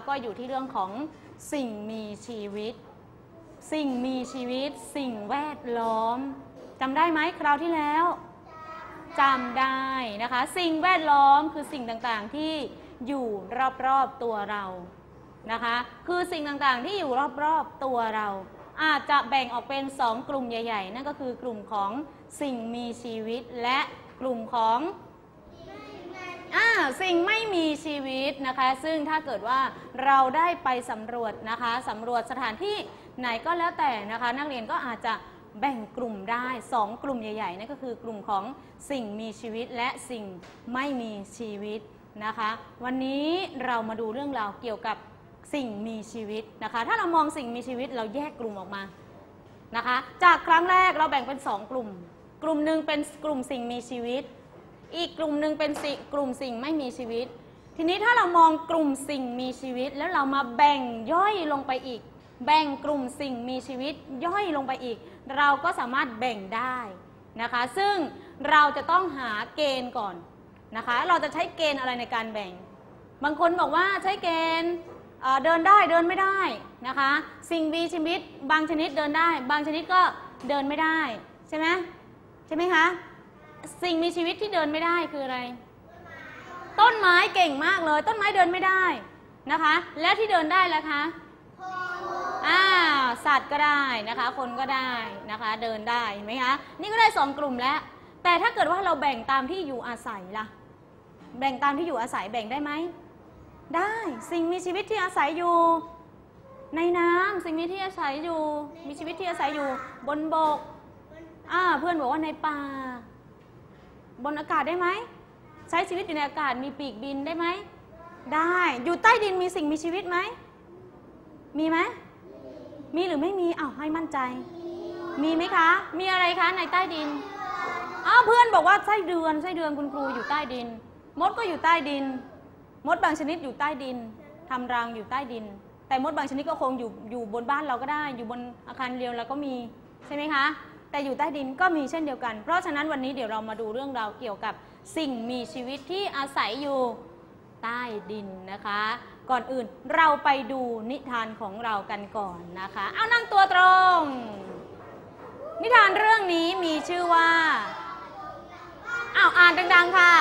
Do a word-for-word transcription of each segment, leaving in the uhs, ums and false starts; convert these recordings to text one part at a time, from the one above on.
ก็อยู่ที่เรื่องของสิ่งมีชีวิตสิ่งมีชีวิตสิ่งแวดล้อมจำได้ไหมคราวที่แล้วจำได้นะคะสิ่งแวดล้อมคือสิ่งต่างๆที่อยู่รอบๆตัวเรานะคะคือสิ่งต่างๆที่อยู่รอบๆตัวเราอาจจะแบ่งออกเป็นสองกลุ่มใหญ่ๆนั่นก็คือกลุ่มของสิ่งมีชีวิตและกลุ่มของอ่าสิ่งไม่มีชีวิตนะคะซึ่งถ้าเกิดว่าเราได้ไปสำรวจนะคะสำรวจสถานที่ไหนก็แล้วแต่นะคะนักเรียนก็อาจจะแบ่งกลุ่มได้สองกลุ่มใหญ่ๆนั่นก็คือกลุ่มของสิ่งมีชีวิตและสิ่งไม่มีชีวิตนะคะวันนี้เรามาดูเรื่องราวเกี่ยวกับสิ่งมีชีวิตนะคะถ้าเรามองสิ่งมีชีวิตเราแยกกลุ่มออกมานะคะจากครั้งแรกเราแบ่งเป็นสองกลุ่มกลุ่มหนึ่งเป็นกลุ่มสิ่งมีชีวิตอีกกลุ่มหนึ่งเป็นกลุ่มสิ่งไม่มีชีวิตทีนี้ถ้าเรามองกลุ่มสิ่งมีชีวิตแล้วเรามาแบ่งย่อยลงไปอีกแบ่งกลุ่มสิ่งมีชีวิตย่อยลงไปอีกเราก็สามารถแบ่งได้นะคะซึ่งเราจะต้องหาเกณฑ์ก่อนนะคะเราจะใช้เกณฑ์อะไรในการแบ่งบางคนบอกว่าใช้เกณฑ์เดินได้เดินไม่ได้นะคะสิ่งมีชีวิตบางชนิดเดินได้บางชนิดก็เดินไม่ได้ใช่ไหมใช่ไหมคะสิ่งมีชีวิตที่เดินไม่ได้คืออะไรต้นไม้เก่งมากเลยต้นไม้เดินไม่ได้นะคะแล้วที่เดินได้ล่ะคะอ่าสัตว์ก็ได้นะคะคนก็ได้นะคะเดินได้เห็นไหมคะนี่ก็ได้สองกลุ่มแล้วแต่ถ้าเกิดว่าเราแบ่งตามที่อยู่อาศัยล่ะแบ่งตามที่อยู่อาศัยแบ่งได้ไหมได้สิ่งมีชีวิตที่อาศัยอยู่ในน้ำสิ่งมีที่อาศัยอยู่มีชีวิตที่อาศัยอยู่บนบกอ่าเพื่อนบอกว่าในป่าบนอากาศได้ไหมใช้ชีวิตอยู่ในอากาศมีปีกบินได้ไหมได้อยู่ใต้ดินมีสิ่งมีชีวิตไหมมีไหมมีหรือไม่มีอ้าวให้มั่นใจมีไหมคะมีอะไรคะในใต้ดินอ้าวเพื่อนบอกว่าไส้เดือนไส้เดือนคุณครูอยู่ใต้ดินมดก็อยู่ใต้ดินมดบางชนิดอยู่ใต้ดินทำรังอยู่ใต้ดินแต่มดบางชนิดก็คงอยู่อยู่บนบ้านเราก็ได้อยู่บนอาคารเรียนเราก็มีใช่ไหมคะแต่อยู่ใต้ดินก็มีเช่นเดียวกันเพราะฉะนั้นวันนี้เดี๋ยวเรามาดูเรื่องราวเกี่ยวกับสิ่งมีชีวิตที่อาศัยอยู่ใต้ดินนะคะก่อนอื่นเราไปดูนิทานของเรากันก่อนนะคะเอานั่งตัวตรงนิทานเรื่องนี้มีชื่อว่าอ้าวอ่านดังๆค่ะ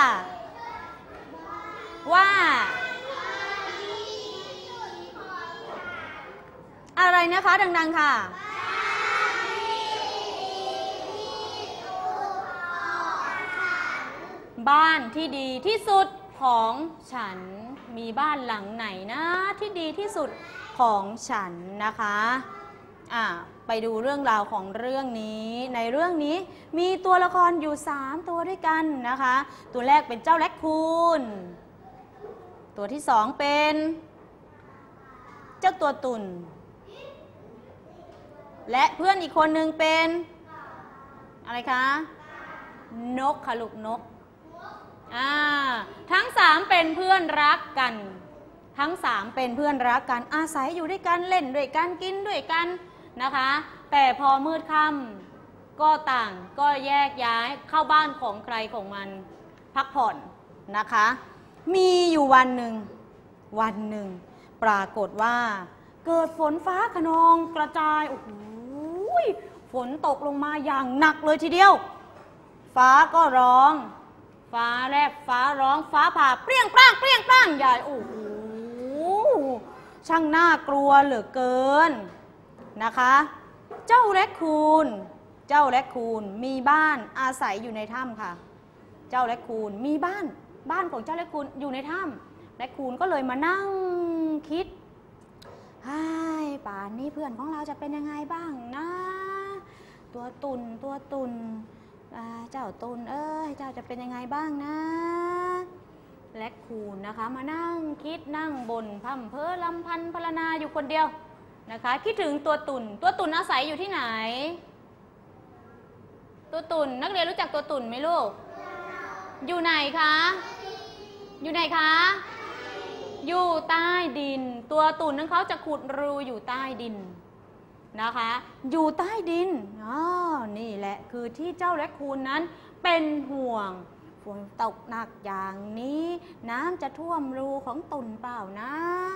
ว่าอะไรนะคะดังๆค่ะบ้านที่ดีที่สุดของฉันมีบ้านหลังไหนนะที่ดีที่สุดของฉันนะคะอ่าไปดูเรื่องราวของเรื่องนี้ในเรื่องนี้มีตัวละครอยู่สามตัวด้วยกันนะคะตัวแรกเป็นเจ้าแรคคูนตัวที่สองเป็นเจ้าตัวตุ่นและเพื่อนอีกคนหนึ่งเป็นอะไรคะนกค่ะลูกนกอ่าทั้งสามเป็นเพื่อนรักกันทั้งสามเป็นเพื่อนรักกันอาศัยอยู่ด้วยกันเล่นด้วยกันกินด้วยกันนะคะแต่พอมืดค่ำก็ต่างก็แยกย้ายเข้าบ้านของใครของมันพักผ่อนนะคะมีอยู่วันหนึ่งวันหนึ่งปรากฏว่าเกิดฝนฟ้าคะนองกระจายโอ้โหฝนตกลงมาอย่างหนักเลยทีเดียวฟ้าก็ร้องฟ้าแลบฟ้าร้องฟ้าผ่าเปรี้ยงปร้างเปรี้ยงปร้างใหญ่โอ้โหช่างน่ากลัวเหลือเกินนะคะเจ้าแรคคูนเจ้าแรคคูนมีบ้านอาศัยอยู่ในถ้ำค่ะเจ้าแรคคูนมีบ้านบ้านของเจ้าแรคคูนอยู่ในถ้ำแรคคูนก็เลยมานั่งคิดไอ้ป่านนี้เพื่อนของเราจะเป็นยังไงบ้างนะตัวตุ่นตัวตุ่นเจ้าตุ่นเอ้ยเจ้าจะเป็นยังไงบ้างนะแรคคูนนะคะมานั่งคิดนั่งบ่นพร่ำเพ้อลำพันพรรณนาอยู่คนเดียวนะคะคิดถึงตัวตุ่นตัวตุ่นอาศัยอยู่ที่ไหนตัวตุ่นนักเรียนรู้จักตัวตุ่นไหมลูกอยู่ไหนคะอยู่ไหนคะอยู่ใต้ดินตัวตุ่นนั้นเขาจะขุดรูอยู่ใต้ดินนะคะอยู่ใต้ดินอ๋อนี่แหละคือที่เจ้าแรคคูนนั้นเป็นห่วงฝนตกหนักอย่างนี้น้ำจะท่วมรูของตุ่นเปล่านะ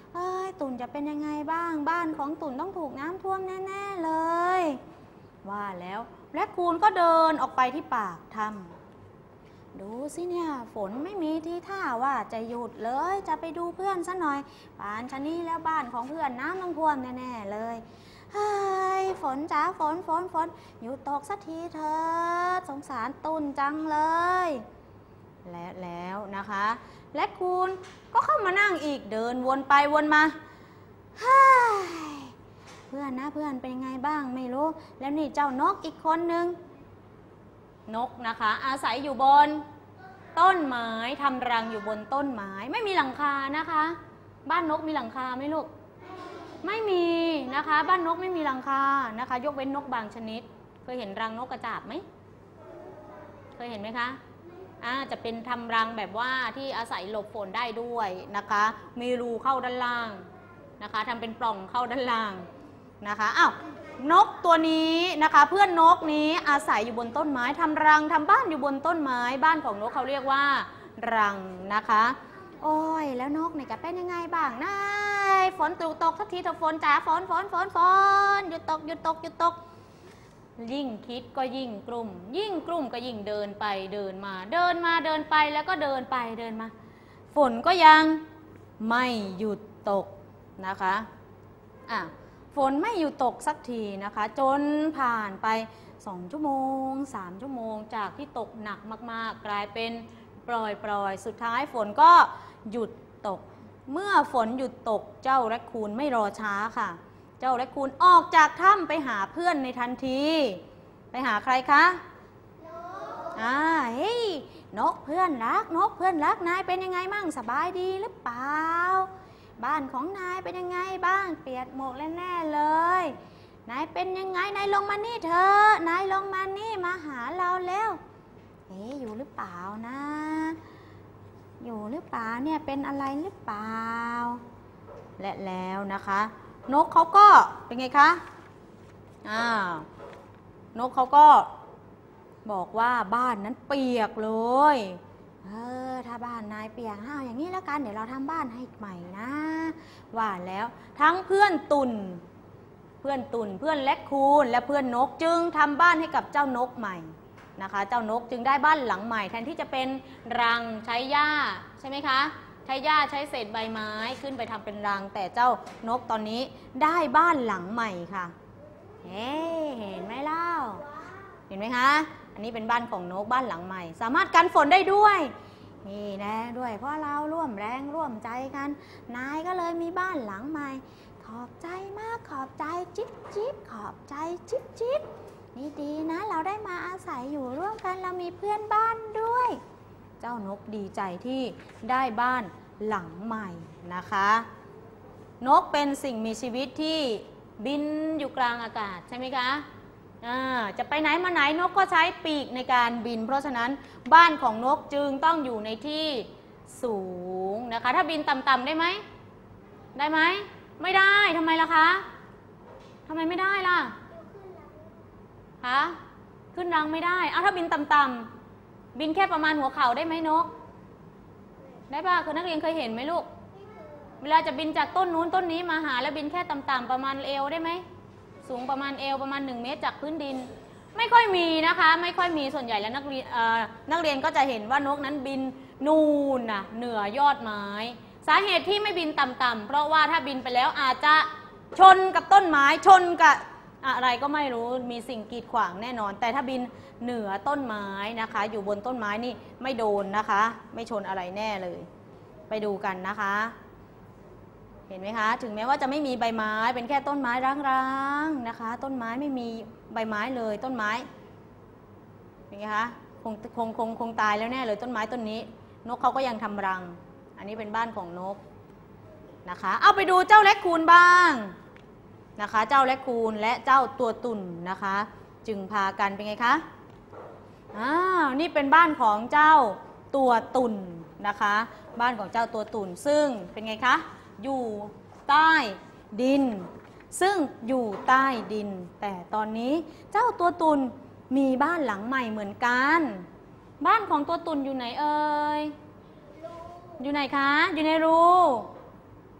เอ้ยตุ่นจะเป็นยังไงบ้างบ้านของตุ่นต้องถูกน้ำท่วมแน่ๆเลยว่าแล้วแรคคูนก็เดินออกไปที่ปากถ้ำดูสิเนี่ยฝนไม่มีทีท่าว่าจะหยุดเลยจะไปดูเพื่อนซะหน่อยป่านชะนี้แล้วบ้านของเพื่อนน้ำต้องท่วมแน่ๆเลยเฮ้ยฝนจ๋าฝนฝนฝนหยุดตกสักทีเถอะสงสารตุ่นจังเลยและแล้วนะคะแรคคูนก็เข้ามานั่งอีกเดินวนไปวนมาเฮ้ยเพื่อนนะเพื่อนเป็นยังไงบ้างไม่รู้แล้วนี่เจ้านกอีกคนนึงนกนะคะอาศัยอยู่บนต้นไม้ทำรังอยู่บนต้นไม้ไม่มีหลังคานะคะบ้านนกมีหลังคาไหมลูกไม่มีนะคะบ้านนกไม่มีหลังคานะคะยกเว้นนกบางชนิดเคยเห็นรังนกกระจาบไหมเคยเห็นไหมคะอ่าจะเป็นทำรังแบบว่าที่อาศัยหลบฝนได้ด้วยนะคะมีรูเข้าด้านล่างนะคะทำเป็นปล่องเข้าด้านล่างนะคะอ้าวนกตัวนี้นะคะเพื่อนนกนี้อาศัยอยู่บนต้นไม้ทำรังทำบ้านอยู่บนต้นไม้บ้านของนกเขาเรียกว่ารังนะคะโอ้ยแล้วนกเนี่ยจะเป็นยังไงบ้างนะฝนตกตกทักทีเถอะฝนจ๋าฝนฝนฝนฝนหยุดตกหยุดตกหยุดตกยิ่งคิดก็ยิ่งกลุ่มยิ่งกลุ่มก็ยิ่งเดินไปเดินมาเดินมาเดินไปแล้วก็เดินไปเดินมาฝนก็ยังไม่หยุดตกนะคะอ่ะฝนไม่หยุดตกสักทีนะคะจนผ่านไปสองชั่วโมงสามชั่วโมงจากที่ตกหนักมากๆกลายเป็นปล่อยปล่อยสุดท้ายฝนก็หยุดตกเมื่อฝนหยุดตกเจ้าแรคคูนไม่รอช้าค่ะเจ้าแรคคูนออกจากถ้ำไปหาเพื่อนในทันทีไปหาใครคะนกอ่าเฮ้ยนกเพื่อนรักนกเพื่อนรักนายเป็นยังไงมั่งสบายดีหรือเปล่าบ้านของนายเป็นยังไงบ้างเปียกหมดแน่ๆเลยนายเป็นยังไงนายลงมานี่เถอะนายลงมานี่มาหาเราแล้วเอ๊ะอยู่หรือเปล่านะอยู่หรือเปล่าเนี่ยเป็นอะไรหรือเปล่าและแล้วนะคะนกเขาก็เป็นไงคะอ่านกเขาก็บอกว่าบ้านนั้นเปียกเลยเออถ้าบ้านนายเปียกห้าวอย่างนี้แล้วกันเดี๋ยวเราทำบ้านให้ใหม่นะว่าแล้วทั้งเพื่อนตุ่นเพื่อนตุ่นเพื่อนแรคคูนและเพื่อนนกจึงทำบ้านให้กับเจ้านกใหม่นะคะเจ้านกจึงได้บ้านหลังใหม่แทนที่จะเป็นรังใช้หญ้าใช่ไหมคะใช้หญ้าใช้เศษใบไม้ขึ้นไปทำเป็นรังแต่เจ้านกตอนนี้ได้บ้านหลังใหม่ค่ะเอ๊เห็นไหมเล่าเห็นไหมคะอันนี้เป็นบ้านของนกบ้านหลังใหม่สามารถกันฝนได้ด้วยนี่แน่ด้วยเพราะเราร่วมแรงร่วมใจกันนายก็เลยมีบ้านหลังใหม่ขอบใจมากขอบใจจิ๊บจิ๊บขอบใจจิ๊บจิ๊บนี่ดีนะเราได้มาอาศัยอยู่ร่วมกันเรามีเพื่อนบ้านด้วยเจ้านกดีใจที่ได้บ้านหลังใหม่นะคะนกเป็นสิ่งมีชีวิตที่บินอยู่กลางอากาศใช่ไหมคะจะไปไหนมาไหนนกก็ใช้ปีกในการบินเพราะฉะนั้นบ้านของนกจึงต้องอยู่ในที่สูงนะคะถ้าบินต่ำๆได้ไหมได้ไหมไม่ได้ทำไมล่ะคะทำไมไม่ได้ล่ะคะขึ้นรังไม่ได้เอาถ้าบินต่ำๆบินแค่ประมาณหัวเข่าได้ไหมนกได้ป่ะคือนักเรียนเคยเห็นไหมลูกเวลาจะบินจากต้นนู้นต้นนี้มาหาแล้วบินแค่ต่ำๆประมาณเอวได้ไหมสูงประมาณเอวประมาณหนึ่งเมตรจากพื้นดินไม่ค่อยมีนะคะไม่ค่อยมีส่วนใหญ่แล้วนักเรียนนักเรียนก็จะเห็นว่านกนั้นบินนูนน่ะเหนือยอดไม้สาเหตุที่ไม่บินต่ำๆเพราะว่าถ้าบินไปแล้วอาจจะชนกับต้นไม้ชนกับอะไรก็ไม่รู้มีสิ่งกีดขวางแน่นอนแต่ถ้าบินเหนือต้นไม้นะคะอยู่บนต้นไม้นี่ไม่โดนนะคะไม่ชนอะไรแน่เลยไปดูกันนะคะเห็นไหมคะถึงแม้ว่าจะไม่มีใบไม้เป็นแค่ต้นไม้ร้างๆนะคะต้นไม้ไม่มีใบไม้เลยต้นไม้เป็นไงคะคงคงคงคงตายแล้วแน่เลยต้นไม้ต้นนี้นกเขาก็ยังทำรังอันนี้เป็นบ้านของนกนะคะเอาไปดูเจ้าแรคคูนบ้างนะคะเจ้าแรคคูนและเจ้าตัวตุ่นนะคะจึงพากันเป็นไงคะอ้าวนี่เป็นบ้านของเจ้าตัวตุ่นนะคะบ้านของเจ้าตัวตุ่นซึ่งเป็นไงคะอยู่ใต้ดินซึ่งอยู่ใต้ดินแต่ตอนนี้เจ้าตัวตุ่นมีบ้านหลังใหม่เหมือนกันบ้านของตัวตุ่นอยู่ไหนเอ่ยอยู่ไหนคะอยู่ในรู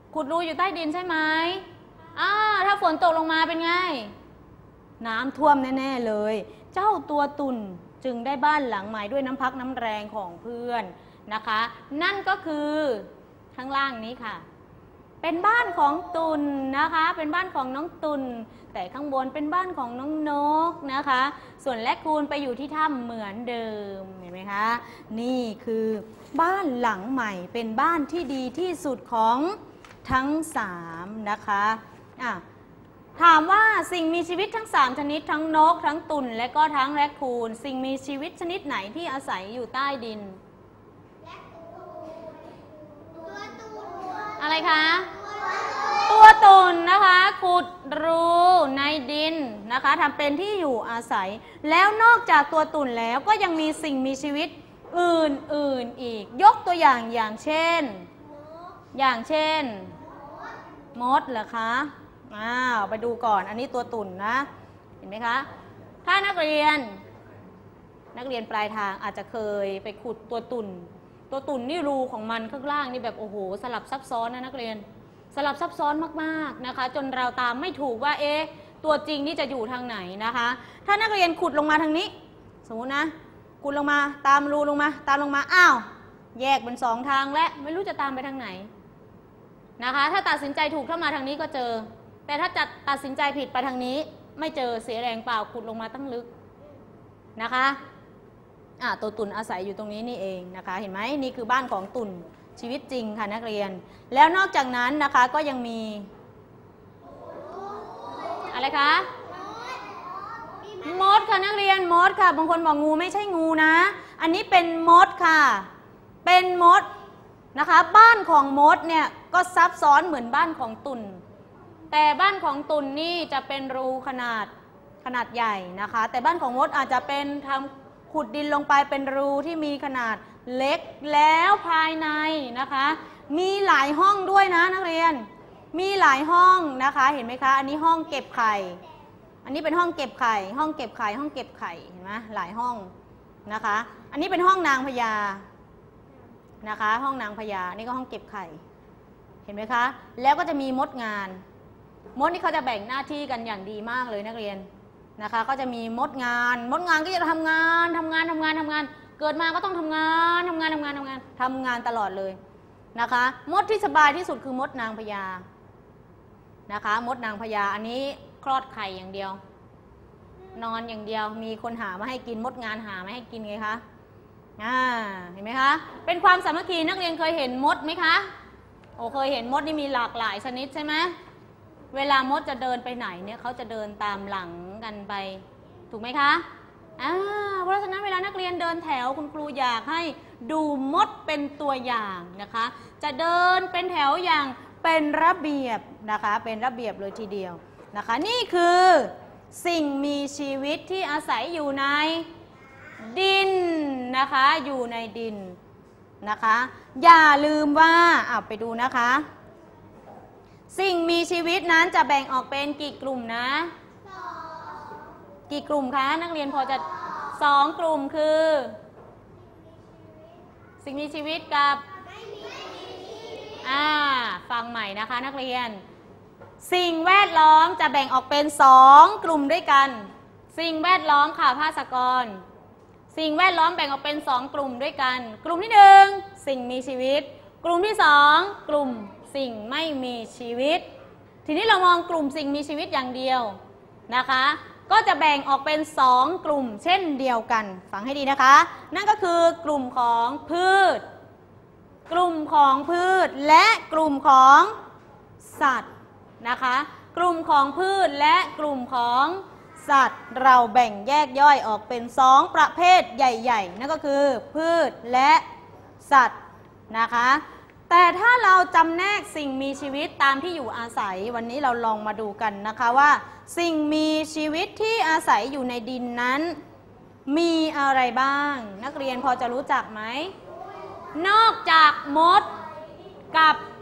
ขุดรูอยู่ใต้ดินใช่ไหมอ่าถ้าฝนตกลงมาเป็นไงน้ำท่วมแน่ๆเลยเจ้าตัวตุ่นจึงได้บ้านหลังใหม่ด้วยน้ำพักน้ำแรงของเพื่อนนะคะนั่นก็คือข้างล่างนี้ค่ะเป็นบ้านของตุ่นนะคะเป็นบ้านของน้องตุ่นแต่ข้างบนเป็นบ้านของน้องนกนะคะส่วนแรคคูนไปอยู่ที่ถ้ำเหมือนเดิมเห็นไหมคะนี่คือบ้านหลังใหม่เป็นบ้านที่ดีที่สุดของทั้งสามนะคะอ่ะถามว่าสิ่งมีชีวิตทั้งสามชนิดทั้งนกทั้งตุ่นและก็ทั้งแรคคูนสิ่งมีชีวิตชนิดไหนที่อาศัยอยู่ใต้ดินอะไรคะตัวตุ่นนะคะขุดรูในดินนะคะทำเป็นที่อยู่อาศัยแล้วนอกจากตัวตุ่นแล้วก็ยังมีสิ่งมีชีวิตอื่นๆอีกยกตัวอย่างอย่างเช่นอย่างเช่นมดเหรอคะอ้าวไปดูก่อนอันนี้ตัวตุ่นนะเห็นไหมคะถ้านักเรียนนักเรียนปลายทางอาจจะเคยไปขุดตัวตุ่นตัวตุ่นนี่รูของมันข้างล่างนี่แบบโอ้โหสลับซับซ้อนนะนักเรียนสลับซับซ้อนมากๆนะคะจนเราตามไม่ถูกว่าเอ๊ะตัวจริงนี่จะอยู่ทางไหนนะคะถ้านักเรียนขุดลงมาทางนี้สมมตินะขุดลงมาตามรูลงมาตามลงมาอ้าวแยกเป็นสองทางและไม่รู้จะตามไปทางไหนนะคะถ้าตัดสินใจถูกเข้ามาทางนี้ก็เจอแต่ถ้าจัดตัดสินใจผิดไปทางนี้ไม่เจอเสียแรงเปล่าขุดลงมาตั้งลึกนะคะอ่ะตัวตุ่นอาศัยอยู่ตรงนี้นี่เองนะคะเห็นไหมนี่คือบ้านของตุ่นชีวิตจริงค่ะนักเรียนแล้วนอกจากนั้นนะคะก็ยังมีอะไรคะมดค่ะนักเรียนมดค่ะบางคนบอกงูไม่ใช่งูนะอันนี้เป็นมดค่ะเป็นมดนะคะบ้านของมดเนี่ยก็ซับซ้อนเหมือนบ้านของตุ่นแต่บ้านของตุ่นนี่จะเป็นรูขนาดขนาดใหญ่นะคะแต่บ้านของมดอาจจะเป็นทำขุดดินลงไปเป็นรูที่มีขนาดเล็กแล้วภายในนะคะมีหลายห้องด้วยนะนักเรียนมีหลายห้องนะคะเห็นไหมคะอันนี้ห้องเก็บไข่อันนี้เป็นห้องเก็บไข่ห้องเก็บไข่ห้องเก็บไข่เห็นไหมหลายห้องนะคะอันนี้เป็นห้องนางพญานะคะห้องนางพญานี่ก็ห้องเก็บไข่เห็นไหมคะแล้วก็จะมีมดงานมดนี่เขาจะแบ่งหน้าที่กันอย่างดีมากเลยนักเรียนนะคะก็จะมีมดงานมดงานก็จะทำงานทำงานทำงานทำงานเกิดมาก็ต้องทำงานทำงานทำงานทำงานทำงานตลอดเลยนะคะมดที่สบายที่สุดคือมดนางพญานะคะมดนางพญาอันนี้คลอดไข่อย่างเดียวนอนอย่างเดียวมีคนหามาให้กินมดงานหามาให้กินไงคะอ่าเห็นไหมคะเป็นความสามัคคีนักเรียนเคยเห็นมดไหมคะโอ้เคยเห็นมดนี่มีหลากหลายชนิดใช่ไหมเวลามดจะเดินไปไหนเนี่ยเขาจะเดินตามหลังกันไปถูกไหมคะอ่าเพราะฉะนั้นเวลานักเรียนเดินแถวคุณครูอยากให้ดูมดเป็นตัวอย่างนะคะจะเดินเป็นแถวอย่างเป็นระเบียบนะคะเป็นระเบียบเลยทีเดียวนะคะนี่คือสิ่งมีชีวิตที่อาศัยอยู่ในดินนะคะอยู่ในดินนะคะอย่าลืมว่าเอาไปดูนะคะสิ่งมีชีวิตนั้นจะแบ่งออกเป็นกี่กลุ่มนะกี่กลุ่มคะนักเรียนพอจะสองกลุ่มคือสิ่งมีชีวิตกับอ่าฟังใหม่นะคะนักเรียนสิ่งแวดล้อมจะแบ่งออกเป็นสองกลุ่มด้วยกันสิ่งแวดล้อมค่ะภาสกรสิ่งแวดล้อมแบ่งออกเป็นสองกลุ่มด้วยกันกลุ่มที่หนึ่งสิ่งมีชีวิตกลุ่มที่สองกลุ่มสิ่งไม่มีชีวิตทีนี้เรามองกลุ่มสิ่งมีชีวิตอย่างเดียวนะคะก็จะแบ่งออกเป็นสองกลุ่มเช่นเดียวกันฟังให้ดีนะคะนั่นก็คือกลุ่มของพืชกลุ่มของพืชและกลุ่มของสัตว์นะคะกลุ่มของพืชและกลุ่มของสัตว์เราแบ่งแยกย่อยออกเป็นสองประเภทใหญ่ๆนั่นก็คือพืชและสัตว์นะคะแต่ถ้าเราจำแนกสิ่งมีชีวิตตามที่อยู่อาศัยวันนี้เราลองมาดูกันนะคะว่าสิ่งมีชีวิตที่อาศัยอยู่ในดินนั้นมีอะไรบ้างนักเรียนพอจะรู้จักไหมนอกจากมดกับ